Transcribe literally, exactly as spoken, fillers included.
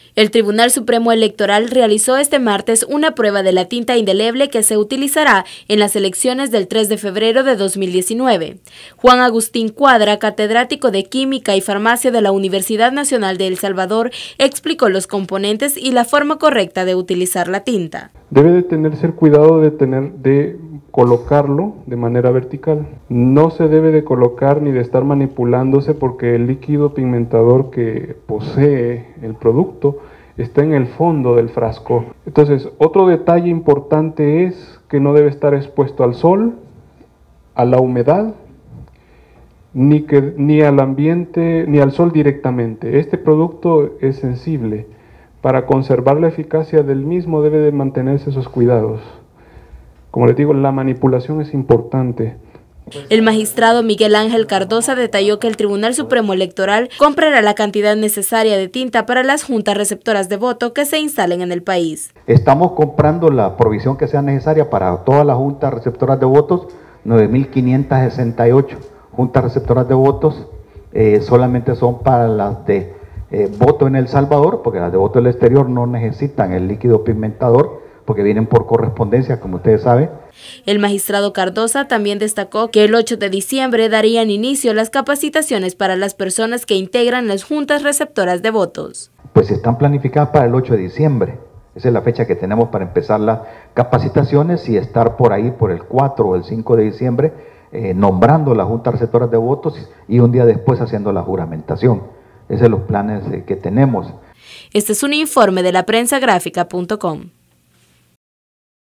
El Tribunal Supremo Electoral realizó este martes una prueba de la tinta indeleble que se utilizará en las elecciones del tres de febrero de dos mil diecinueve. Juan Agustín Cuadra, catedrático de Química y Farmacia de la Universidad Nacional de El Salvador, explicó los componentes y la forma correcta de utilizar la tinta. Debe de tenerse el cuidado de, tener, de colocarlo de manera vertical. No se debe de colocar ni de estar manipulándose porque el líquido pigmentador que posee el producto está en el fondo del frasco. Entonces, otro detalle importante es que no debe estar expuesto al sol, a la humedad, ni, que, ni al ambiente, ni al sol directamente. Este producto es sensible. Para conservar la eficacia del mismo debe de mantenerse esos cuidados. Como les digo, la manipulación es importante. El magistrado Miguel Ángel Cardosa detalló que el Tribunal Supremo Electoral comprará la cantidad necesaria de tinta para las juntas receptoras de voto que se instalen en el país. Estamos comprando la provisión que sea necesaria para todas las juntas receptoras de votos, nueve mil quinientas sesenta y ocho juntas receptoras de votos, eh, solamente son para las de eh, voto en El Salvador, porque las de voto en el exterior no necesitan el líquido pigmentador, porque vienen por correspondencia, como ustedes saben. El magistrado Cardosa también destacó que el ocho de diciembre darían inicio las capacitaciones para las personas que integran las juntas receptoras de votos. Pues están planificadas para el ocho de diciembre. Esa es la fecha que tenemos para empezar las capacitaciones y estar por ahí por el cuatro o el cinco de diciembre eh, nombrando las juntas receptoras de votos y un día después haciendo la juramentación. Esos son los planes eh, que tenemos. Este es un informe de la prensa gráfica punto com.